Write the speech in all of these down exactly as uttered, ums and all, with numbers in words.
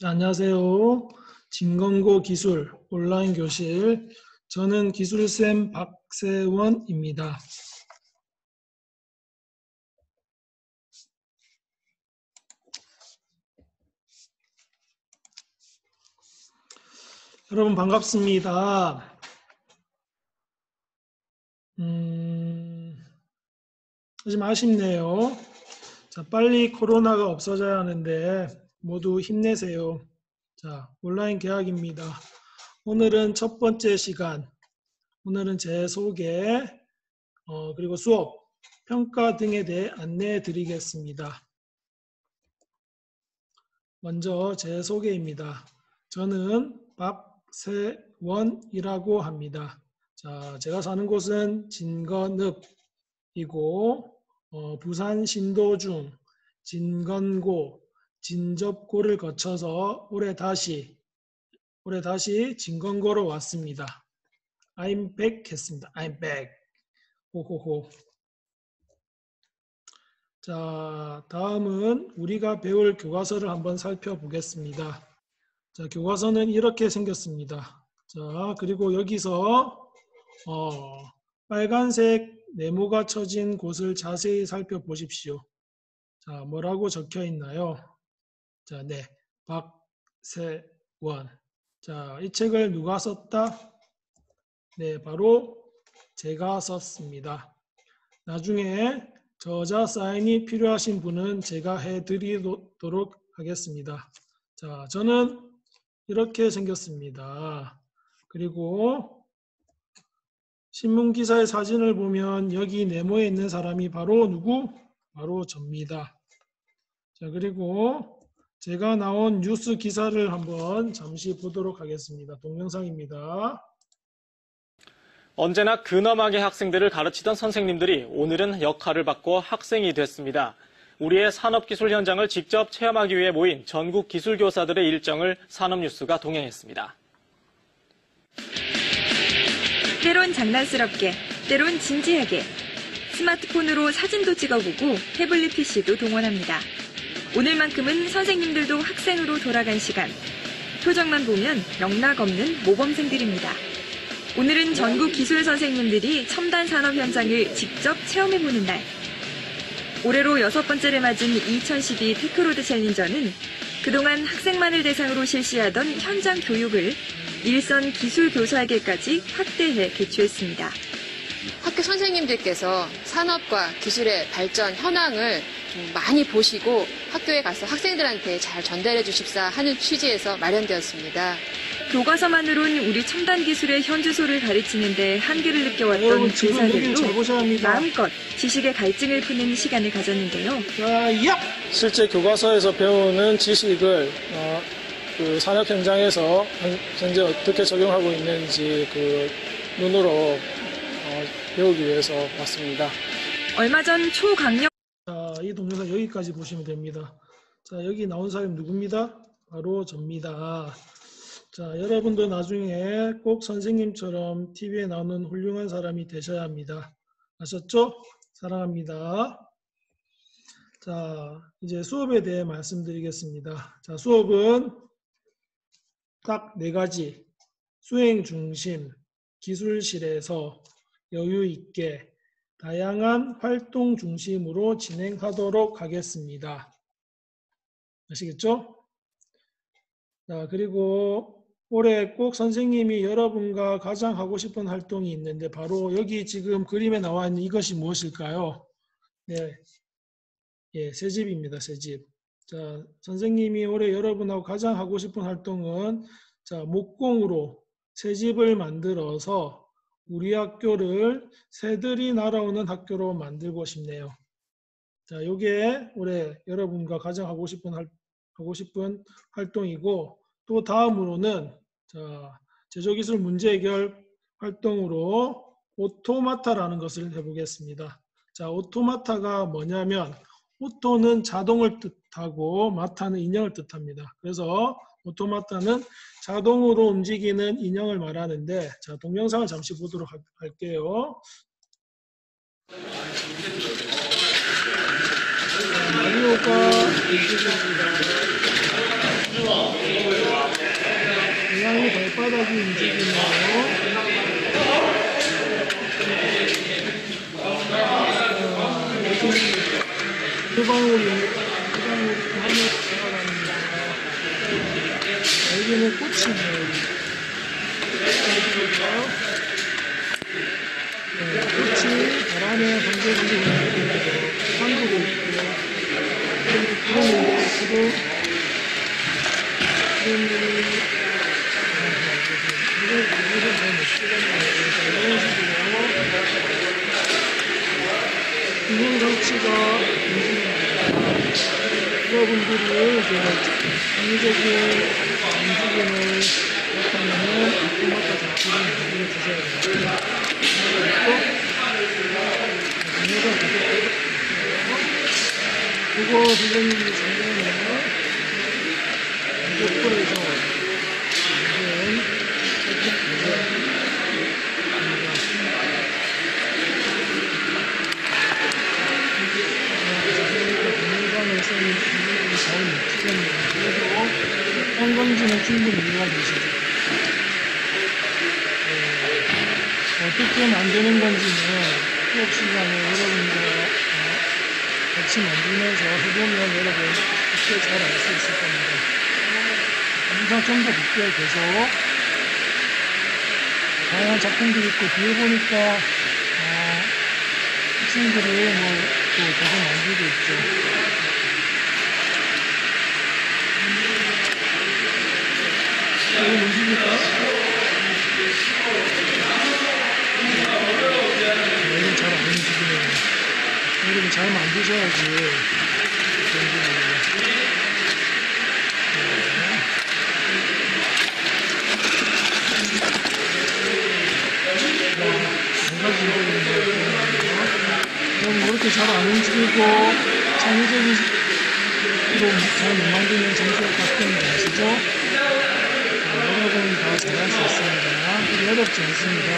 자, 안녕하세요. 진건고 기술 온라인 교실. 저는 기술쌤 박세원입니다. 여러분 반갑습니다. 음, 좀 아쉽네요. 자, 빨리 코로나가 없어져야 하는데 모두 힘내세요. 자, 온라인 개학입니다. 오늘은 첫 번째 시간. 오늘은 제 소개, 어, 그리고 수업, 평가 등에 대해 안내해 드리겠습니다. 먼저 제 소개입니다. 저는 박세원이라고 합니다. 자, 제가 사는 곳은 진건읍이고 어, 부산 신도중, 진건고, 진접고를 거쳐서 올해 다시 올해 다시 진건고로 왔습니다. I'm back 했습니다. I'm back. 호호호. 자, 다음은 우리가 배울 교과서를 한번 살펴보겠습니다. 자, 교과서는 이렇게 생겼습니다. 자, 그리고 여기서 어, 빨간색 네모가 쳐진 곳을 자세히 살펴보십시오. 자, 뭐라고 적혀 있나요? 자, 네, 박세원. 자, 이 책을 누가 썼다? 네, 바로 제가 썼습니다. 나중에 저자 사인이 필요하신 분은 제가 해드리도록 하겠습니다. 자, 저는 이렇게 생겼습니다. 그리고 신문기사의 사진을 보면 여기 네모에 있는 사람이 바로 누구? 바로 접니다. 자, 그리고 제가 나온 뉴스 기사를 한번 잠시 보도록 하겠습니다. 동영상입니다. 언제나 근엄하게 학생들을 가르치던 선생님들이 오늘은 역할을 바꿔 학생이 됐습니다. 우리의 산업기술 현장을 직접 체험하기 위해 모인 전국 기술교사들의 일정을 산업뉴스가 동행했습니다. 때론 장난스럽게, 때론 진지하게 스마트폰으로 사진도 찍어보고 태블릿 피시도 동원합니다. 오늘만큼은 선생님들도 학생으로 돌아간 시간. 표정만 보면 영락 없는 모범생들입니다. 오늘은 전국 기술 선생님들이 첨단 산업 현장을 직접 체험해보는 날. 올해로 여섯 번째를 맞은 이천십이 테크로드 챌린저는 그동안 학생만을 대상으로 실시하던 현장 교육을 일선 기술 교사에게까지 확대해 개최했습니다. 학교 선생님들께서 산업과 기술의 발전 현황을 좀 많이 보시고 학교에 가서 학생들한테 잘 전달해 주십사 하는 취지에서 마련되었습니다. 교과서만으로는 우리 첨단 기술의 현주소를 가르치는데 한계를 느껴왔던 교사들도 마음껏 지식의 갈증을 푸는 시간을 가졌는데요. 자, 야! 실제 교과서에서 배우는 지식을 어, 그 산업 현장에서 현재 어떻게 적용하고 있는지 그 눈으로 어, 배우기 위해서 왔습니다. 얼마 전 초강력 자, 이 동영상 여기까지 보시면 됩니다. 자, 여기 나온 사람이 누굽니다? 바로 접니다. 자, 여러분도 나중에 꼭 선생님처럼 티비에 나오는 훌륭한 사람이 되셔야 합니다. 아셨죠? 사랑합니다. 자, 이제 수업에 대해 말씀드리겠습니다. 자, 수업은 딱 네 가지. 수행 중심, 기술실에서 여유 있게 다양한 활동 중심으로 진행하도록 하겠습니다. 아시겠죠? 자, 그리고 올해 꼭 선생님이 여러분과 가장 하고 싶은 활동이 있는데 바로 여기 지금 그림에 나와 있는 이것이 무엇일까요? 네, 예, 새집입니다. 새집. 자, 선생님이 올해 여러분하고 가장 하고 싶은 활동은 자, 목공으로 새집을 만들어서 우리 학교를 새들이 날아오는 학교로 만들고 싶네요. 자, 요게 올해 여러분과 가장 하고 싶은 활, 하고 싶은 활동이고 또 다음으로는 자, 제조기술 문제 해결 활동으로 오토마타라는 것을 해보겠습니다. 자, 오토마타가 뭐냐면 오토는 자동을 뜻하고 마타는 인형을 뜻합니다. 그래서 오토마타는 자동으로 움직이는 인형을 말하는데 자, 동영상을 잠시 보도록 하, 할게요. 자, 마리오가 움직입니다. 고양이 발바닥이 움직이네요. 휴방울이 휴방울이 하늘 올라갑니다. 여기는 꽃이네요. 네, 꽃이 바람에 번개번개 울리고 한국을 있고요. 그리고 구름이 있고 구름이 이걸 이걸 잘못 찍었네요. 이런 식으로 인공정치가 여러분들이 이제 장기적인 움직임을 나타내는 오토마타 작품을 만들어 주셔야 됩니다. 그리고 선생님이 전에는 목표에서 만든 동영상을 써는 굉장히 잘 못 찍었네요. 그래도 한 건지는 충분히 이해가 되시죠. 네. 어떻게 만드는 건지는 수업 시간에 여러분들 같이 만들면서 해보면 여러분 쉽게 잘 알 수 있을 겁니다. 영상 전부 볼게요. 계속 다양한 작품들이 있고 뒤에 보니까 어, 학생들이 뭐또 계속 만들고 있죠. 이거 움직일까? 이건 잘 안 움직이네요. 여러분 잘 만드셔야지 움직입니다. 그럼 이렇게 잘 안 움직이고 창의적인 잘 못 만드는 점수가 같은 거 아시죠? 여러분 다 잘할 수 있습니다. 그리 어렵지 않습니다.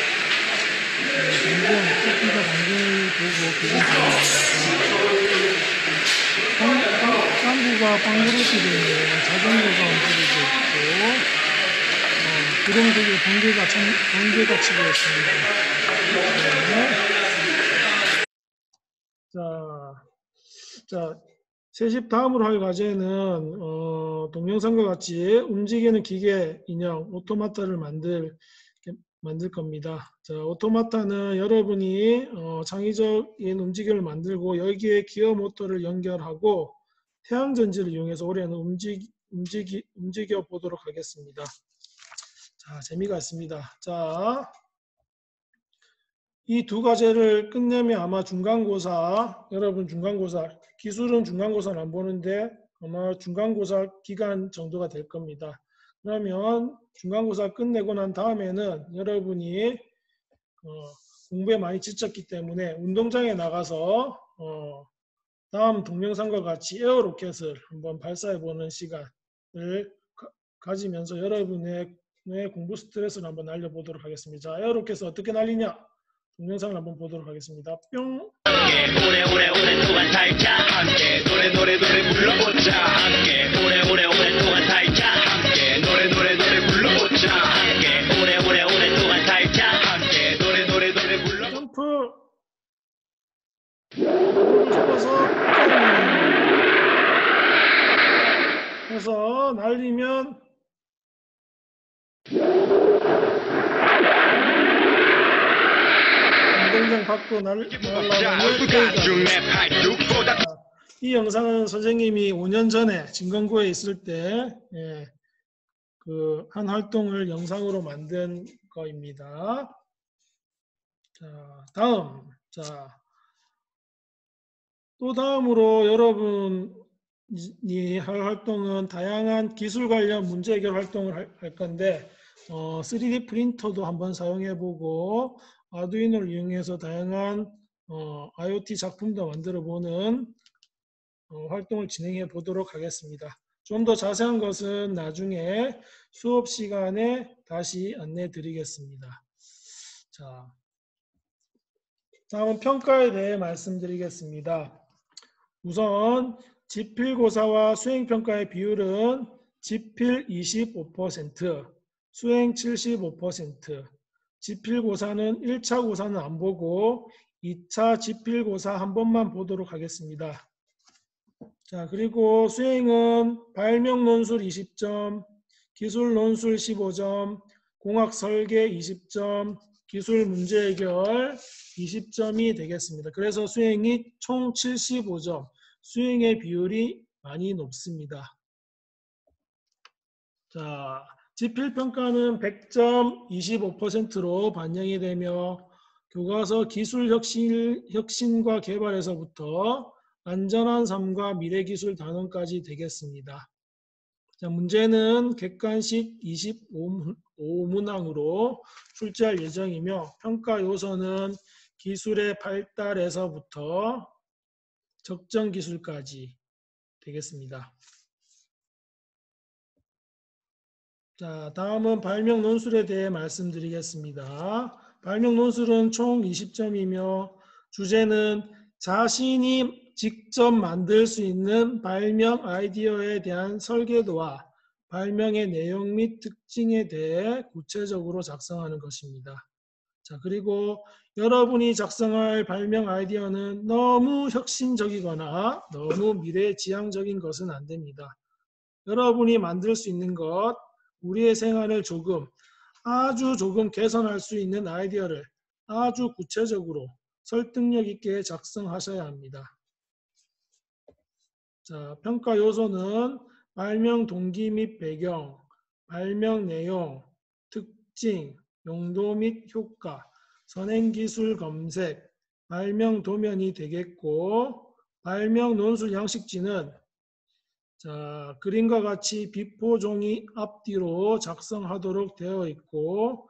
방금, 토끼가 방금을 보고 기분 좋아합니다. 빵구가 빵그릇이 되네요. 자전거가 움직이고 있고, 어, 구름 속에 번개가, 번개가 치고 있습니다. 네. 자, 자, 세십 다음으로 할 과제는 어, 동영상과 같이 움직이는 기계 인형 오토마타를 만들 만들 겁니다. 자, 오토마타는 여러분이 어, 창의적인 움직임을 만들고 여기에 기어 모터를 연결하고 태양 전지를 이용해서 올해는 움직 움직이 움직여 보도록 하겠습니다. 자, 재미가 있습니다. 자, 이 두 과제를 끝내면 아마 중간고사, 여러분 중간고사, 기술은 중간고사는 안 보는데 아마 중간고사 기간 정도가 될 겁니다. 그러면 중간고사 끝내고 난 다음에는 여러분이 어, 공부에 많이 지쳤기 때문에 운동장에 나가서 어, 다음 동영상과 같이 에어로켓을 한번 발사해보는 시간을 가, 가지면서 여러분의 공부 스트레스를 한번 날려보도록 하겠습니다. 자, 에어로켓을 어떻게 날리냐? 동영상을 한번 보도록 하겠습니다. 뿅! 오래오래 오랫동안 살자 함께 노래 노래 노래 불러보자 함께 오래오래 오랫동안 살자 함께 노래 노래 노래 불러보자 함께 오래오래 오랫동안 살자 함께 노래 노래 노래 불러 점프! 잡아서 해서 날리면 운동장 밖으로 날, 날아가면 이 영상은 선생님이 오 년 전에 진건고에 있을 때 예, 그 한 활동을 영상으로 만든 거입니다. 자, 다음. 자, 또 다음으로 여러분이 할 활동은 다양한 기술 관련 문제 해결 활동을 할, 할 건데 어, 쓰리디 프린터도 한번 사용해보고 아두이노를 이용해서 다양한 어, 아이오티 작품도 만들어보는 어, 활동을 진행해 보도록 하겠습니다. 좀 더 자세한 것은 나중에 수업 시간에 다시 안내 드리겠습니다. 자, 다음은 평가에 대해 말씀드리겠습니다. 우선 지필고사와 수행평가의 비율은 지필 이십오 퍼센트, 수행 칠십오 퍼센트, 지필고사는 일 차 고사는 안 보고 이 차 지필고사 한 번만 보도록 하겠습니다. 자, 그리고 수행은 발명 논술 이십 점, 기술 논술 십오 점, 공학 설계 이십 점, 기술 문제 해결 이십 점이 되겠습니다. 그래서 수행이 총 칠십오 점, 수행의 비율이 많이 높습니다. 자, 지필평가는 백 점 이십오 퍼센트로 반영이 되며 교과서 기술 혁신, 혁신과 개발에서부터 안전한 삶과 미래기술 단원까지 되겠습니다. 자, 문제는 객관식 이십오 문항으로 출제할 예정이며 평가 요소는 기술의 발달에서부터 적정 기술까지 되겠습니다. 자, 다음은 발명 논술에 대해 말씀드리겠습니다. 발명 논술은 총 이십 점이며 주제는 자신이 직접 만들 수 있는 발명 아이디어에 대한 설계도와 발명의 내용 및 특징에 대해 구체적으로 작성하는 것입니다. 자, 그리고 여러분이 작성할 발명 아이디어는 너무 혁신적이거나 너무 미래지향적인 것은 안 됩니다. 여러분이 만들 수 있는 것, 우리의 생활을 조금, 아주 조금 개선할 수 있는 아이디어를 아주 구체적으로 설득력 있게 작성하셔야 합니다. 자, 평가 요소는 발명 동기 및 배경, 발명 내용, 특징, 용도 및 효과, 선행기술 검색, 발명 도면이 되겠고 발명 논술 양식지는 자, 그림과 같이 비포 종이 앞뒤로 작성하도록 되어 있고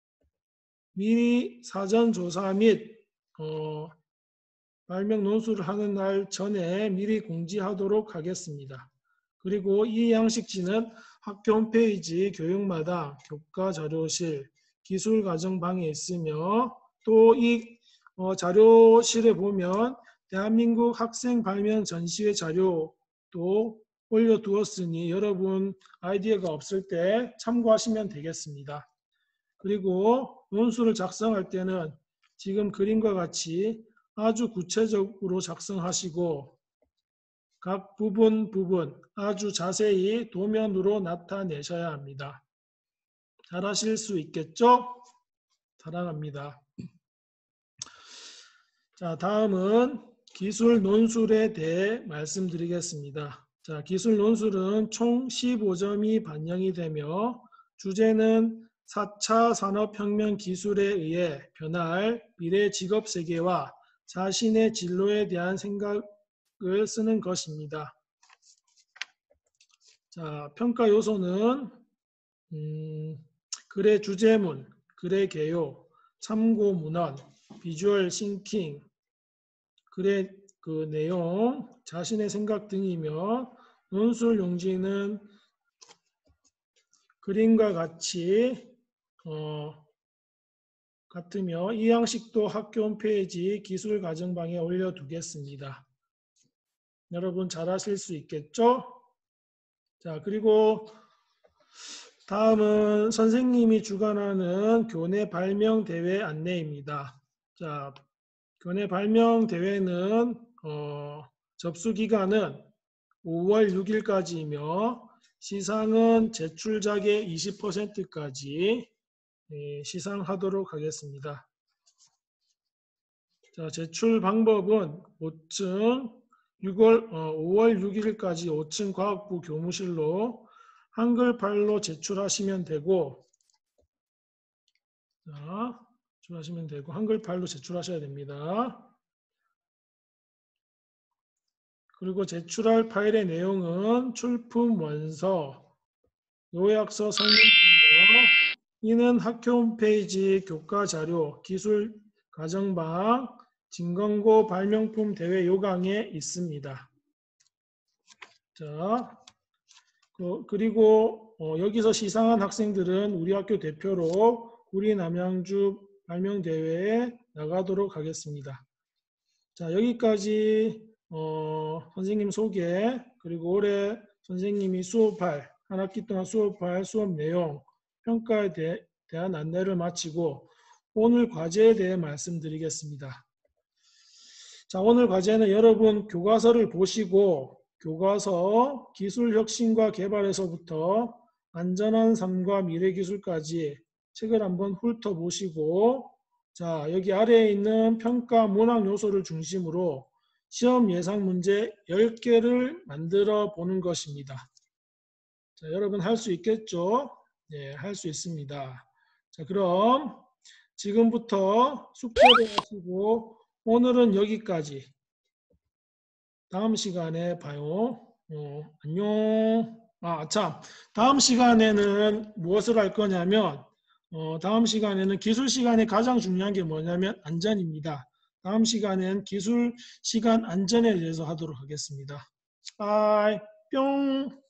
미리 사전 조사 및 어, 발명 논술을 하는 날 전에 미리 공지하도록 하겠습니다. 그리고 이 양식지는 학교 홈페이지 교육마당, 교과자료실, 기술가정방에 있으며 또 이 어, 자료실에 보면 대한민국 학생 발명 전시회 자료도 올려두었으니 여러분 아이디어가 없을 때 참고하시면 되겠습니다. 그리고 논술을 작성할 때는 지금 그림과 같이 아주 구체적으로 작성하시고 각 부분 부분 아주 자세히 도면으로 나타내셔야 합니다. 잘하실 수 있겠죠? 사랑합니다. 자, 다음은 기술 논술에 대해 말씀드리겠습니다. 자, 기술 논술은 총 십오 점이 반영이 되며 주제는 사 차 산업혁명 기술에 의해 변할 미래 직업 세계와 자신의 진로에 대한 생각을 쓰는 것입니다. 자, 평가 요소는 음, 글의 주제문, 글의 개요, 참고 문헌, 비주얼 싱킹, 글의 그 내용, 자신의 생각 등이며 논술 용지는 그림과 같이 어, 같으며 이 양식도 학교 홈페이지 기술가정방에 올려두겠습니다. 여러분 잘하실 수 있겠죠? 자, 그리고 다음은 선생님이 주관하는 교내 발명 대회 안내입니다. 자, 교내 발명 대회는 어, 접수 기간은 오월 육일까지이며 시상은 제출작의 이십 퍼센트까지 예, 시상하도록 하겠습니다. 자, 제출 방법은 오 층 유월, 어, 오월 육일까지 오 층 과학부 교무실로 한글판로 제출하시면 되고, 자, 제출하시면 되고 한글판로 제출하셔야 됩니다. 그리고 제출할 파일의 내용은 출품 원서, 요약서 설명서며 이는 학교 홈페이지 교과자료, 기술 가정방, 진검고 발명품 대회 요강에 있습니다. 자, 그, 그리고 어, 여기서 시상한 학생들은 우리 학교 대표로 구리 남양주 발명대회에 나가도록 하겠습니다. 자, 여기까지 어, 선생님 소개, 그리고 올해 선생님이 수업할 한 학기 동안 수업할 수업 내용, 평가에 대, 대한 안내를 마치고 오늘 과제에 대해 말씀드리겠습니다. 자, 오늘 과제는 여러분 교과서를 보시고 교과서 기술 혁신과 개발에서부터 안전한 삶과 미래 기술까지 책을 한번 훑어보시고, 자, 여기 아래에 있는 평가 문항 요소를 중심으로 시험 예상 문제 열 개를 만들어 보는 것입니다. 자, 여러분 할 수 있겠죠? 네, 할 수 있습니다. 자, 그럼 지금부터 숙제를 하시고 오늘은 여기까지. 다음 시간에 봐요. 어, 안녕. 아, 참. 다음 시간에는 무엇을 할 거냐면, 어, 다음 시간에는 기술 시간에 가장 중요한 게 뭐냐면 안전입니다. 다음 시간엔 기술 시간 안전에 대해서 하도록 하겠습니다. 빠이, 뿅.